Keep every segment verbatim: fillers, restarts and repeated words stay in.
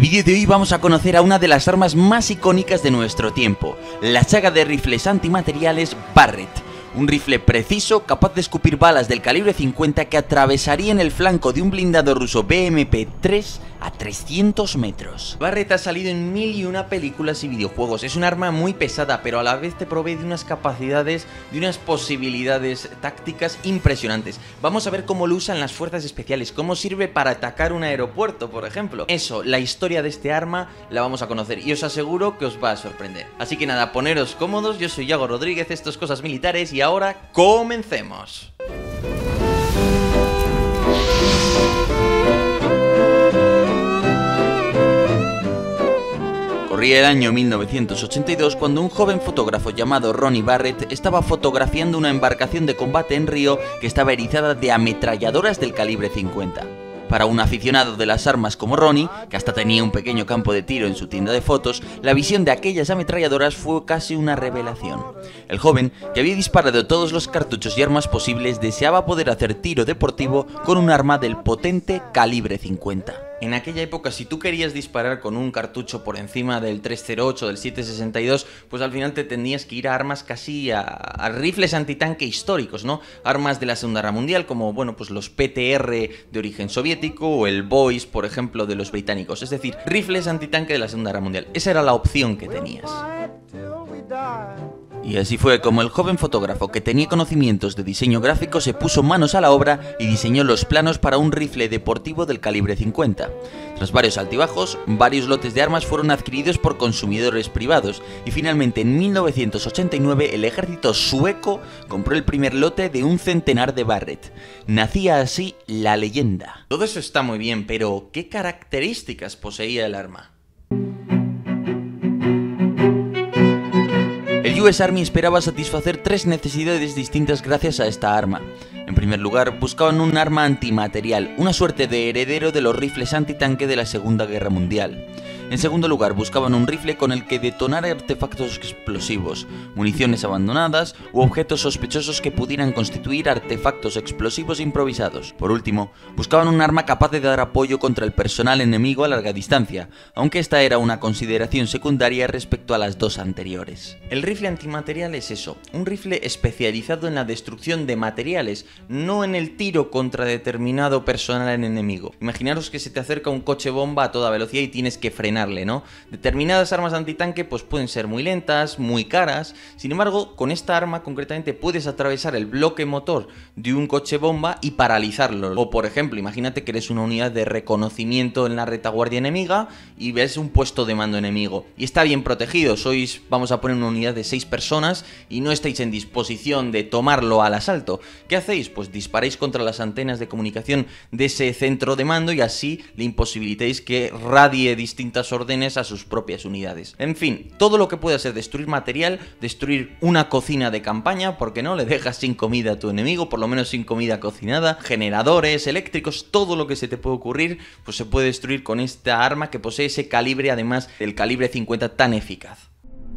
vídeo de hoy vamos a conocer a una de las armas más icónicas de nuestro tiempo, la saga de rifles antimateriales Barrett. Un rifle preciso, capaz de escupir balas del calibre cincuenta que atravesarían el flanco de un blindado ruso B M P tres a trescientos metros. Barrett ha salido en mil y una películas y videojuegos. Es un arma muy pesada, pero a la vez te provee de unas capacidades, de unas posibilidades tácticas impresionantes. Vamos a ver cómo lo usan las fuerzas especiales, cómo sirve para atacar un aeropuerto, por ejemplo. Eso, la historia de este arma la vamos a conocer y os aseguro que os va a sorprender. Así que nada, poneros cómodos, yo soy Yago Rodríguez, esto es Cosas Militares y ahora comencemos. Corría el año mil novecientos ochenta y dos cuando un joven fotógrafo llamado Ronnie Barrett estaba fotografiando una embarcación de combate en río que estaba erizada de ametralladoras del calibre cincuenta. Para un aficionado de las armas como Ronnie, que hasta tenía un pequeño campo de tiro en su tienda de fotos, la visión de aquellas ametralladoras fue casi una revelación. El joven, que había disparado todos los cartuchos y armas posibles, deseaba poder hacer tiro deportivo con un arma del potente calibre cincuenta. En aquella época, si tú querías disparar con un cartucho por encima del tres cero ocho, del siete sesenta y dos, pues al final te tendrías que ir a armas casi a, a rifles antitanque históricos, ¿no? Armas de la Segunda Guerra Mundial, como, bueno, pues los P T R de origen soviético o el Boys, por ejemplo, de los británicos. Es decir, rifles antitanque de la Segunda Guerra Mundial. Esa era la opción que tenías. Y así fue como el joven fotógrafo, que tenía conocimientos de diseño gráfico, se puso manos a la obra y diseñó los planos para un rifle deportivo del calibre cincuenta. Tras varios altibajos, varios lotes de armas fueron adquiridos por consumidores privados y finalmente en mil novecientos ochenta y nueve el ejército sueco compró el primer lote de un centenar de Barrett. Nacía así la leyenda. Todo eso está muy bien, pero ¿qué características poseía el arma? El U S Army esperaba satisfacer tres necesidades distintas gracias a esta arma. En primer lugar, buscaban un arma antimaterial, una suerte de heredero de los rifles antitanque de la Segunda Guerra Mundial. En segundo lugar, buscaban un rifle con el que detonar artefactos explosivos, municiones abandonadas u objetos sospechosos que pudieran constituir artefactos explosivos improvisados. Por último, buscaban un arma capaz de dar apoyo contra el personal enemigo a larga distancia, aunque esta era una consideración secundaria respecto a las dos anteriores. El rifle antimaterial es eso, un rifle especializado en la destrucción de materiales, no en el tiro contra determinado personal enemigo. Imaginaros que se te acerca un coche bomba a toda velocidad y tienes que frenarle, ¿no? Determinadas armas antitanque pues pueden ser muy lentas, muy caras. Sin embargo, con esta arma concretamente puedes atravesar el bloque motor de un coche bomba y paralizarlo. O por ejemplo, imagínate que eres una unidad de reconocimiento en la retaguardia enemiga y ves un puesto de mando enemigo y está bien protegido, sois, vamos a poner una unidad de seis personas y no estáis en disposición de tomarlo al asalto. ¿Qué hacéis? Pues disparáis contra las antenas de comunicación de ese centro de mando y así le imposibilitáis que radie distintas órdenes a sus propias unidades. En fin, todo lo que pueda ser destruir material, destruir una cocina de campaña, porque no le dejas sin comida a tu enemigo, por lo menos sin comida cocinada, generadores eléctricos, todo lo que se te puede ocurrir, pues se puede destruir con esta arma que posee ese calibre, además del calibre cincuenta tan eficaz.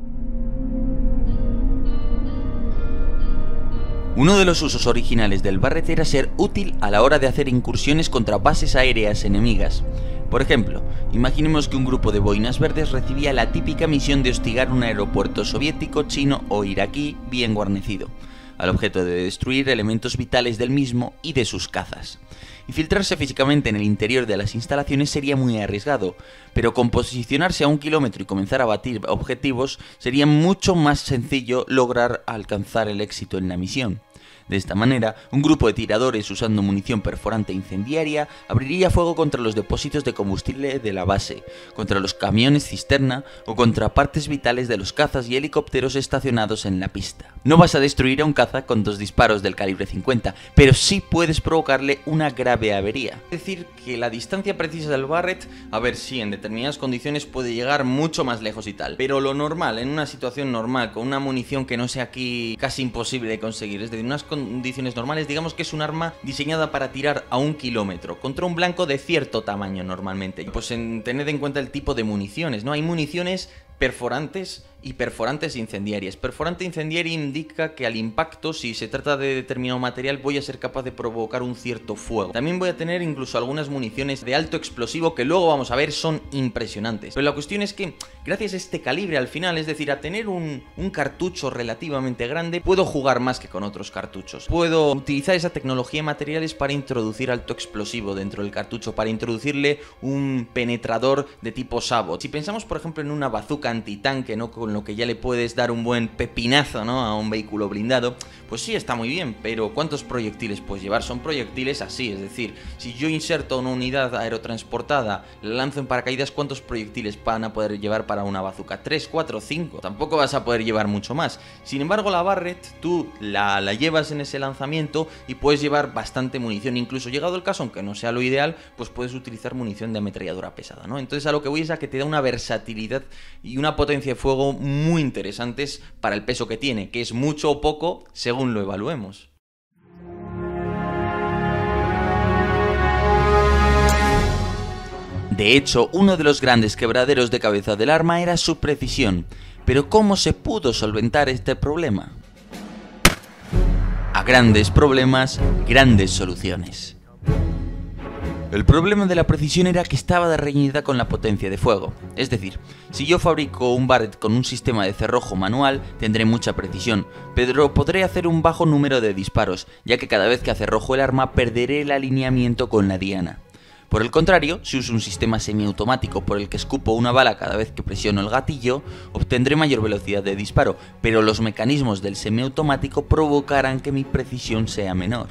Uno de los usos originales del Barrett era ser útil a la hora de hacer incursiones contra bases aéreas enemigas. Por ejemplo, imaginemos que un grupo de boinas verdes recibía la típica misión de hostigar un aeropuerto soviético, chino o iraquí bien guarnecido, al objeto de destruir elementos vitales del mismo y de sus cazas. Infiltrarse físicamente en el interior de las instalaciones sería muy arriesgado, pero con posicionarse a un kilómetro y comenzar a batir objetivos sería mucho más sencillo lograr alcanzar el éxito en la misión. De esta manera, un grupo de tiradores usando munición perforante incendiaria abriría fuego contra los depósitos de combustible de la base, contra los camiones cisterna o contra partes vitales de los cazas y helicópteros estacionados en la pista. No vas a destruir a un caza con dos disparos del calibre cincuenta, pero sí puedes provocarle una grave avería. Es decir, que la distancia precisa del Barrett, a ver si en determinadas condiciones puede llegar mucho más lejos y tal, pero lo normal, en una situación normal, con una munición que no sea aquí casi imposible de conseguir, es decir, unas condiciones normales, digamos que es un arma diseñada para tirar a un kilómetro contra un blanco de cierto tamaño normalmente. Pues en, tened en cuenta el tipo de municiones, ¿no? Hay municiones perforantes y perforantes incendiarias. Perforante incendiaria indica que al impacto, si se trata de determinado material, voy a ser capaz de provocar un cierto fuego. También voy a tener incluso algunas municiones de alto explosivo que luego vamos a ver son impresionantes. Pero la cuestión es que gracias a este calibre al final, es decir, a tener un, un cartucho relativamente grande, puedo jugar más que con otros cartuchos. Puedo utilizar esa tecnología de materiales para introducir alto explosivo dentro del cartucho, para introducirle un penetrador de tipo sabot. Si pensamos por ejemplo en una bazooka antitanque, ¿no?, con lo que ya le puedes dar un buen pepinazo, ¿no?, a un vehículo blindado, pues sí, está muy bien, pero ¿cuántos proyectiles puedes llevar? Son proyectiles así, es decir, si yo inserto una unidad aerotransportada, la lanzo en paracaídas, ¿cuántos proyectiles van a poder llevar para una bazooka? tres, cuatro, cinco, tampoco vas a poder llevar mucho más. Sin embargo, la Barrett, tú la, la llevas en ese lanzamiento y puedes llevar bastante munición, incluso llegado el caso, aunque no sea lo ideal, pues puedes utilizar munición de ametralladora pesada, ¿no? Entonces a lo que voy es a que te da una versatilidad y una potencia de fuego muy interesantes para el peso que tiene, que es mucho o poco según lo evaluemos. De hecho, uno de los grandes quebraderos de cabeza del arma era su precisión. Pero ¿cómo se pudo solventar este problema? A grandes problemas, grandes soluciones. El problema de la precisión era que estaba reñida con la potencia de fuego. Es decir, si yo fabrico un Barrett con un sistema de cerrojo manual, tendré mucha precisión, pero podré hacer un bajo número de disparos, ya que cada vez que acerrojo el arma perderé el alineamiento con la diana. Por el contrario, si uso un sistema semiautomático por el que escupo una bala cada vez que presiono el gatillo, obtendré mayor velocidad de disparo, pero los mecanismos del semiautomático provocarán que mi precisión sea menor.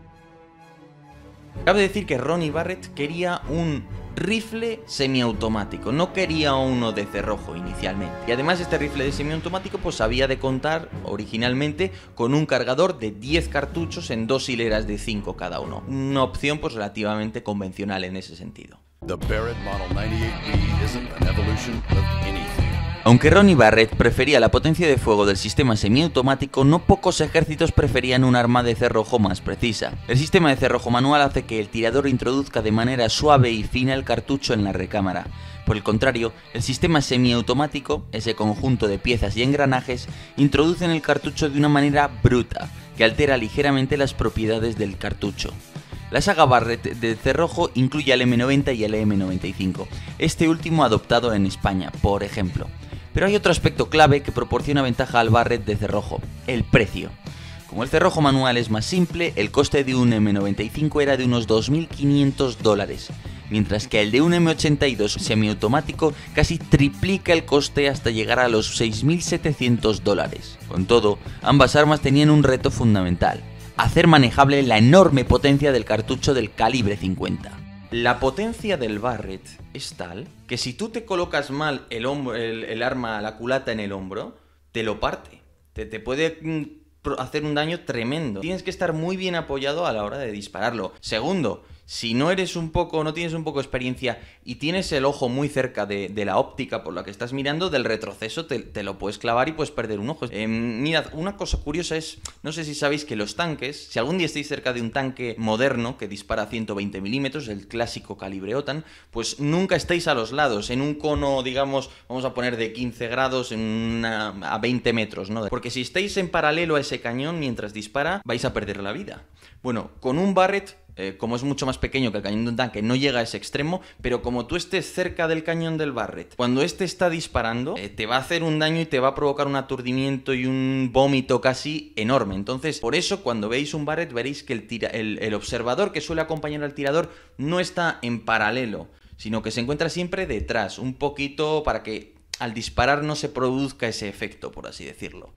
Cabe decir que Ronnie Barrett quería un rifle semiautomático, no quería uno de cerrojo inicialmente. Y además este rifle de semiautomático pues había de contar originalmente con un cargador de diez cartuchos en dos hileras de cinco cada uno. Una opción pues relativamente convencional en ese sentido. The Barrett Model noventa y ocho B isn't an evolution of anything. Aunque Ronnie Barrett prefería la potencia de fuego del sistema semiautomático, no pocos ejércitos preferían un arma de cerrojo más precisa. El sistema de cerrojo manual hace que el tirador introduzca de manera suave y fina el cartucho en la recámara. Por el contrario, el sistema semiautomático, ese conjunto de piezas y engranajes, introduce en el cartucho de una manera bruta, que altera ligeramente las propiedades del cartucho. La saga Barrett de cerrojo incluye al eme noventa y al eme noventa y cinco, este último adoptado en España, por ejemplo. Pero hay otro aspecto clave que proporciona ventaja al Barrett de cerrojo: el precio. Como el cerrojo manual es más simple, el coste de un eme noventa y cinco era de unos dos mil quinientos dólares, mientras que el de un eme ochenta y dos semiautomático casi triplica el coste hasta llegar a los seis mil setecientos dólares. Con todo, ambas armas tenían un reto fundamental: hacer manejable la enorme potencia del cartucho del calibre cincuenta. La potencia del Barrett es tal que si tú te colocas mal el, hombro, el, el arma, la culata en el hombro, te lo parte. Te, te puede mm, hacer un daño tremendo. Tienes que estar muy bien apoyado a la hora de dispararlo. Segundo, si no eres un poco, no tienes un poco de experiencia y tienes el ojo muy cerca de, de la óptica por la que estás mirando, del retroceso te, te lo puedes clavar y puedes perder un ojo. Eh, mirad, una cosa curiosa es, no sé si sabéis que los tanques, si algún día estáis cerca de un tanque moderno que dispara a ciento veinte milímetros, el clásico calibre OTAN, pues nunca estáis a los lados, en un cono, digamos, vamos a poner de quince grados en una, a veinte metros, ¿no? Porque si estáis en paralelo a ese cañón mientras dispara, vais a perder la vida. Bueno, con un Barrett, Eh, como es mucho más pequeño que el cañón de un tanque, no llega a ese extremo, pero como tú estés cerca del cañón del Barrett, cuando este está disparando, eh, te va a hacer un daño y te va a provocar un aturdimiento y un vómito casi enorme. Entonces, por eso, cuando veis un Barrett, veréis que el, tira el, el observador que suele acompañar al tirador no está en paralelo, sino que se encuentra siempre detrás, un poquito para que al disparar no se produzca ese efecto, por así decirlo.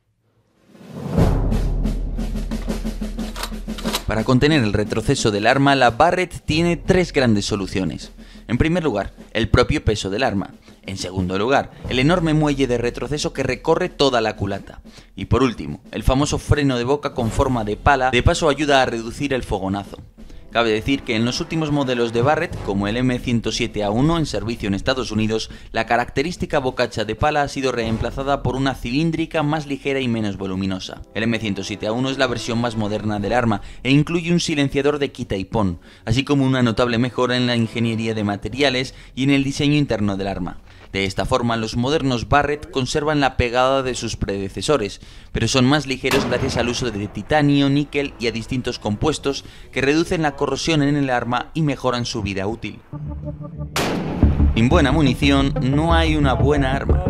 Para contener el retroceso del arma, la Barrett tiene tres grandes soluciones. En primer lugar, el propio peso del arma. En segundo lugar, el enorme muelle de retroceso que recorre toda la culata. Y por último, el famoso freno de boca con forma de pala, de paso ayuda a reducir el fogonazo. Cabe decir que en los últimos modelos de Barrett, como el eme ciento siete A uno en servicio en Estados Unidos, la característica bocacha de pala ha sido reemplazada por una cilíndrica más ligera y menos voluminosa. El eme ciento siete A uno es la versión más moderna del arma e incluye un silenciador de quita y pon, así como una notable mejora en la ingeniería de materiales y en el diseño interno del arma. De esta forma, los modernos Barrett conservan la pegada de sus predecesores, pero son más ligeros gracias al uso de titanio, níquel y a distintos compuestos que reducen la corrosión en el arma y mejoran su vida útil. Sin buena munición no hay una buena arma.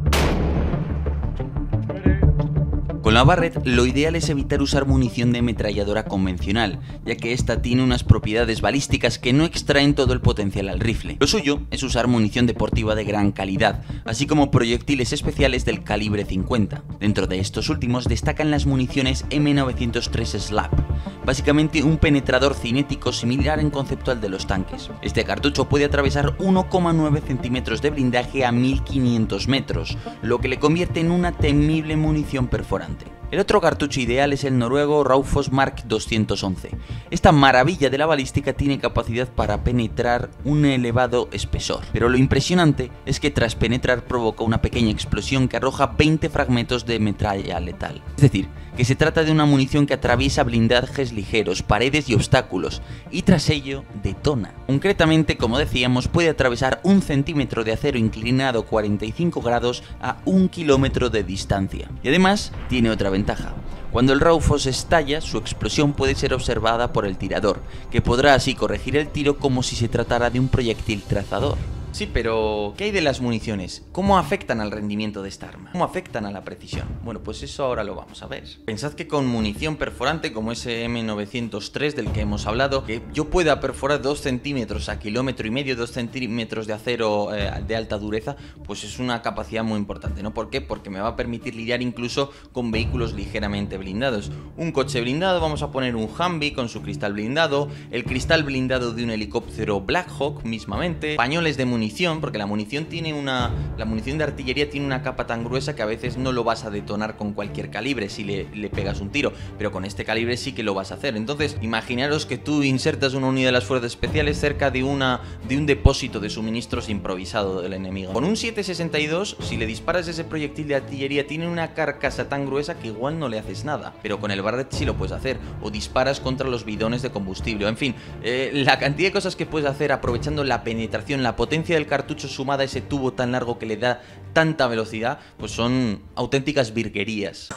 Con la Barrett, lo ideal es evitar usar munición de ametralladora convencional, ya que esta tiene unas propiedades balísticas que no extraen todo el potencial al rifle. Lo suyo es usar munición deportiva de gran calidad, así como proyectiles especiales del calibre cincuenta. Dentro de estos últimos destacan las municiones M novecientos tres Slap, básicamente un penetrador cinético similar en concepto al de los tanques. Este cartucho puede atravesar uno coma nueve centímetros de blindaje a mil quinientos metros, lo que le convierte en una temible munición perforante. El otro cartucho ideal es el noruego Raufoss Mark doscientos once. Esta maravilla de la balística tiene capacidad para penetrar un elevado espesor, pero lo impresionante es que tras penetrar provoca una pequeña explosión que arroja veinte fragmentos de metralla letal. Es decir, que se trata de una munición que atraviesa blindajes ligeros, paredes y obstáculos, y tras ello detona. Concretamente, como decíamos, puede atravesar un centímetro de acero inclinado cuarenta y cinco grados a un kilómetro de distancia. Y además, tiene otra ventaja. Cuando el Raufoss estalla, su explosión puede ser observada por el tirador, que podrá así corregir el tiro como si se tratara de un proyectil trazador. Sí, pero ¿qué hay de las municiones? ¿Cómo afectan al rendimiento de esta arma? ¿Cómo afectan a la precisión? Bueno, pues eso ahora lo vamos a ver. Pensad que con munición perforante como ese M novecientos tres del que hemos hablado, que yo pueda perforar dos centímetros a kilómetro y medio, dos centímetros de acero eh, de alta dureza, pues es una capacidad muy importante, ¿no? ¿Por qué? Porque me va a permitir lidiar incluso con vehículos ligeramente blindados. Un coche blindado, vamos a poner un Humvee con su cristal blindado, el cristal blindado de un helicóptero Black Hawk mismamente, pañoles de munición, porque la munición tiene una la munición de artillería tiene una capa tan gruesa que a veces no lo vas a detonar con cualquier calibre si le, le pegas un tiro, pero con este calibre sí que lo vas a hacer. Entonces imaginaros que tú insertas una unidad de las fuerzas especiales cerca de una de un depósito de suministros improvisado del enemigo. Con un siete sesenta y dos, si le disparas ese proyectil de artillería, tiene una carcasa tan gruesa que igual no le haces nada, pero con el Barrett sí lo puedes hacer, o disparas contra los bidones de combustible, en fin, eh, la cantidad de cosas que puedes hacer aprovechando la penetración, la potencia del cartucho sumada a ese tubo tan largo que le da tanta velocidad, pues son auténticas virguerías.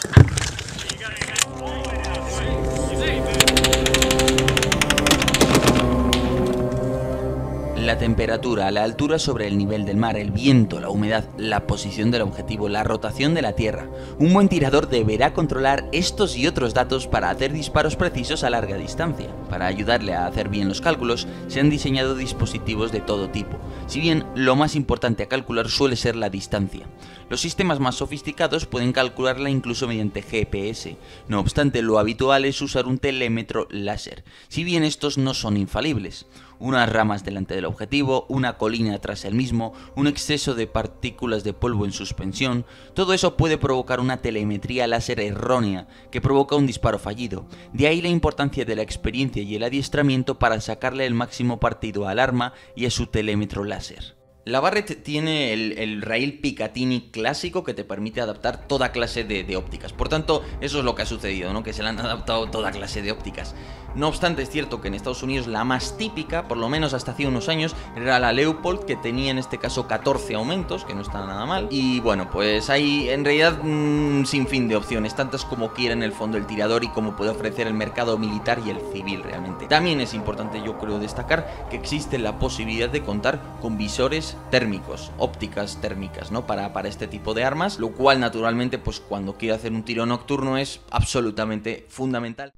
La temperatura, la altura sobre el nivel del mar, el viento, la humedad, la posición del objetivo, la rotación de la Tierra. Un buen tirador deberá controlar estos y otros datos para hacer disparos precisos a larga distancia. Para ayudarle a hacer bien los cálculos, se han diseñado dispositivos de todo tipo, si bien lo más importante a calcular suele ser la distancia. Los sistemas más sofisticados pueden calcularla incluso mediante G P S, no obstante lo habitual es usar un telémetro láser, si bien estos no son infalibles. Unas ramas delante del objetivo, una colina tras el mismo, un exceso de partículas de polvo en suspensión, todo eso puede provocar una telemetría láser errónea que provoca un disparo fallido. De ahí la importancia de la experiencia y el adiestramiento para sacarle el máximo partido al arma y a su telémetro láser. La Barrett tiene el, el rail Picatinny clásico que te permite adaptar toda clase de, de ópticas. Por tanto, eso es lo que ha sucedido, ¿no? Que se le han adaptado toda clase de ópticas. No obstante, es cierto que en Estados Unidos la más típica, por lo menos hasta hace unos años, era la Leupold, que tenía en este caso catorce aumentos, que no está nada mal. Y bueno, pues hay en realidad un sinfín de opciones, tantas como quiera en el fondo el tirador y como puede ofrecer el mercado militar y el civil realmente. También es importante, yo creo, destacar que existe la posibilidad de contar con visores térmicos, ópticas térmicas, ¿no? Para, para este tipo de armas, lo cual naturalmente, pues cuando quiero hacer un tiro nocturno es absolutamente fundamental.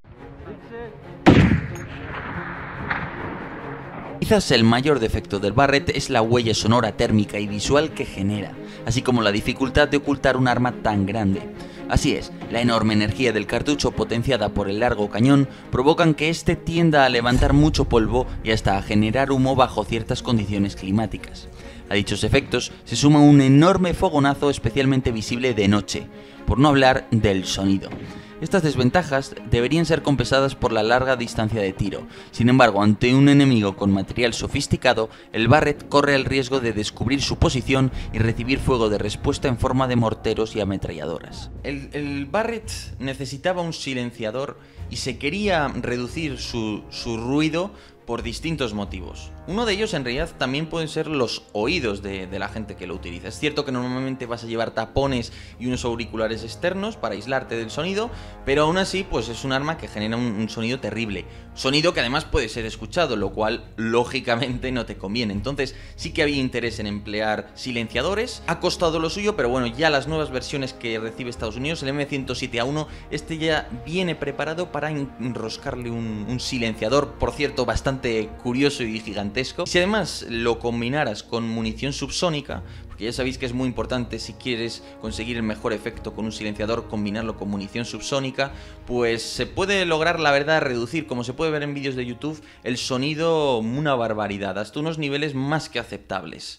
Quizás el mayor defecto del Barrett es la huella sonora térmica y visual que genera, así como la dificultad de ocultar un arma tan grande. Así es, la enorme energía del cartucho potenciada por el largo cañón provocan que este tienda a levantar mucho polvo y hasta a generar humo bajo ciertas condiciones climáticas. A dichos efectos se suma un enorme fogonazo especialmente visible de noche, por no hablar del sonido. Estas desventajas deberían ser compensadas por la larga distancia de tiro. Sin embargo, ante un enemigo con material sofisticado, el Barrett corre el riesgo de descubrir su posición y recibir fuego de respuesta en forma de morteros y ametralladoras. El, el Barrett necesitaba un silenciador y se quería reducir su, su ruido por distintos motivos. Uno de ellos en realidad también pueden ser los oídos de, de la gente que lo utiliza. Es cierto que normalmente vas a llevar tapones y unos auriculares externos para aislarte del sonido, pero aún así pues es un arma que genera un, un sonido terrible. Sonido que además puede ser escuchado, lo cual lógicamente no te conviene. Entonces sí que había interés en emplear silenciadores. Ha costado lo suyo, pero bueno, ya las nuevas versiones que recibe Estados Unidos, el M ciento siete A uno, este ya viene preparado para enroscarle un, un silenciador, por cierto, bastante curioso y gigantesco. Si además lo combinaras con munición subsónica, porque ya sabéis que es muy importante si quieres conseguir el mejor efecto con un silenciador, combinarlo con munición subsónica, pues se puede lograr, la verdad, reducir, como se puede ver en vídeos de YouTube, el sonido una barbaridad, hasta unos niveles más que aceptables.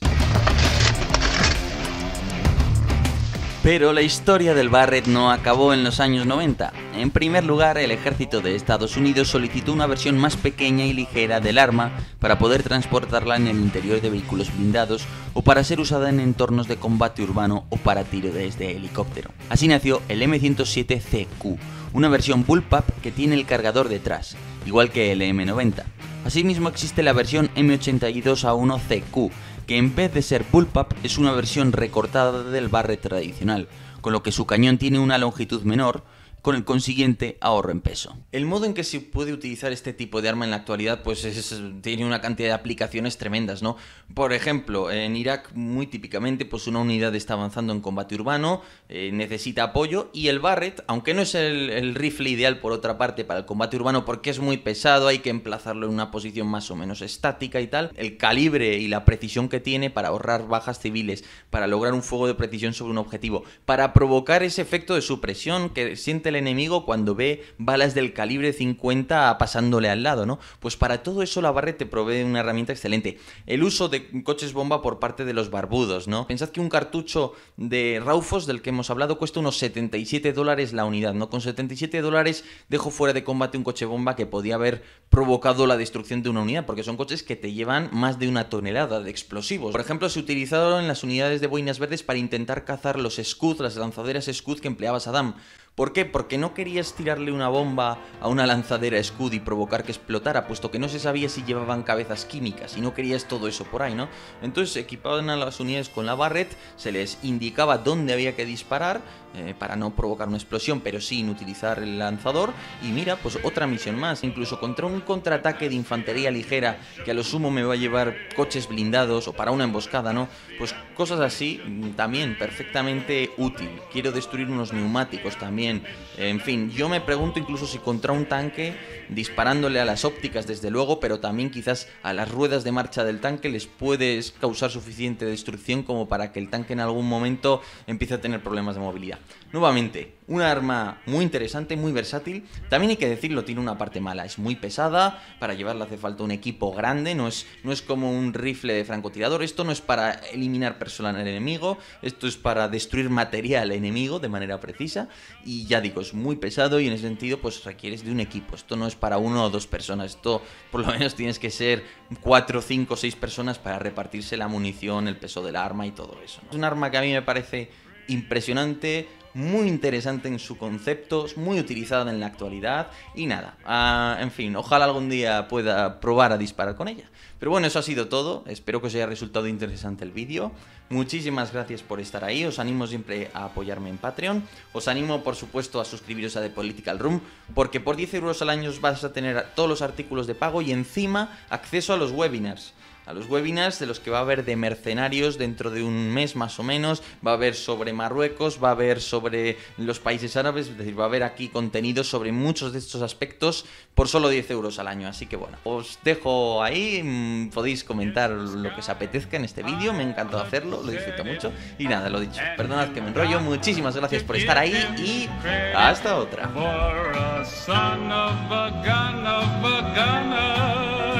Pero la historia del Barrett no acabó en los años noventa. En primer lugar, el ejército de Estados Unidos solicitó una versión más pequeña y ligera del arma para poder transportarla en el interior de vehículos blindados o para ser usada en entornos de combate urbano o para tiro desde helicóptero. Así nació el M ciento siete C Q, una versión bullpup que tiene el cargador detrás, igual que el M noventa. Asimismo existe la versión M ochenta y dos A uno C Q, que en vez de ser bullpup es una versión recortada del Barrett tradicional, con lo que su cañón tiene una longitud menor, con el consiguiente ahorro en peso. El modo en que se puede utilizar este tipo de arma en la actualidad pues es, tiene una cantidad de aplicaciones tremendas, ¿no? Por ejemplo, en Irak muy típicamente pues una unidad está avanzando en combate urbano, eh, necesita apoyo, y el Barrett, aunque no es el, el rifle ideal por otra parte para el combate urbano porque es muy pesado, hay que emplazarlo en una posición más o menos estática y tal, el calibre y la precisión que tiene para ahorrar bajas civiles, para lograr un fuego de precisión sobre un objetivo, para provocar ese efecto de supresión que siente el enemigo cuando ve balas del calibre cincuenta pasándole al lado, ¿no? Pues para todo eso la Barrett te provee una herramienta excelente. El uso de coches bomba por parte de los barbudos, ¿no? Pensad que un cartucho de Raufoss del que hemos hablado cuesta unos setenta y siete dólares la unidad, ¿no? Con setenta y siete dólares dejo fuera de combate un coche bomba que podía haber provocado la destrucción de una unidad, porque son coches que te llevan más de una tonelada de explosivos. Por ejemplo, se utilizaron en las unidades de boinas verdes para intentar cazar los Scud, las lanzaderas Scud que empleaba Saddam. ¿Por qué? Porque no querías tirarle una bomba a una lanzadera Scud y provocar que explotara, puesto que no se sabía si llevaban cabezas químicas y no querías todo eso por ahí, ¿no? Entonces equipaban a las unidades con la Barrett, se les indicaba dónde había que disparar eh, para no provocar una explosión, pero sin utilizar el lanzador, y mira, pues otra misión más, incluso contra un contraataque de infantería ligera que a lo sumo me va a llevar coches blindados o para una emboscada, ¿no? Pues cosas así también perfectamente útil. Quiero destruir unos neumáticos también. En fin, yo me pregunto incluso si contra un tanque, disparándole a las ópticas desde luego, pero también quizás a las ruedas de marcha del tanque, les puedes causar suficiente destrucción como para que el tanque en algún momento empiece a tener problemas de movilidad. Nuevamente, una arma muy interesante, muy versátil. También hay que decirlo, tiene una parte mala, es muy pesada, para llevarla hace falta un equipo grande, no es, no es como un rifle de francotirador, esto no es para eliminar personal al enemigo, esto es para destruir material enemigo de manera precisa, y ya digo, es muy pesado y en ese sentido pues requieres de un equipo, esto no es para uno o dos personas, esto por lo menos tienes que ser cuatro, cinco, seis personas para repartirse la munición, el peso del arma y todo eso, ¿no? Es un arma que a mí me parece impresionante, muy interesante en su concepto, muy utilizada en la actualidad y nada, uh, en fin, ojalá algún día pueda probar a disparar con ella. Pero bueno, eso ha sido todo, espero que os haya resultado interesante el vídeo, muchísimas gracias por estar ahí, os animo siempre a apoyarme en Patreon, os animo por supuesto a suscribiros a The Political Room, porque por diez euros al año vas a tener todos los artículos de pago y encima acceso a los webinars. A los webinars de los que va a haber de mercenarios dentro de un mes más o menos, va a haber sobre Marruecos, va a haber sobre los países árabes, es decir, va a haber aquí contenidos sobre muchos de estos aspectos por solo diez euros al año, así que bueno, os dejo ahí, mmm, podéis comentar lo que os apetezca en este vídeo, me ha encantado hacerlo, lo disfruto mucho y nada, lo dicho, perdonad que me enrollo, muchísimas gracias por estar ahí y hasta otra.